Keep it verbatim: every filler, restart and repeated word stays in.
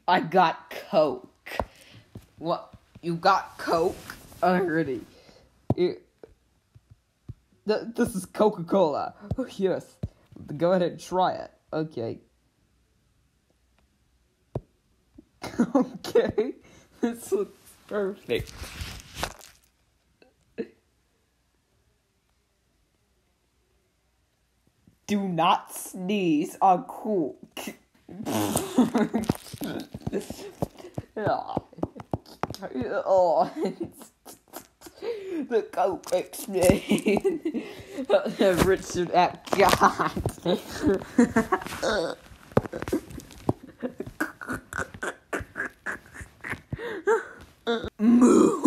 I got Coke. What? You got Coke? Already. It, th- this is Coca-Cola. Oh, yes. Go ahead and try it. Okay. Okay. This looks perfect. Do not sneeze on Coke. Oh, the Coke explain. Richard Epcot. Moo.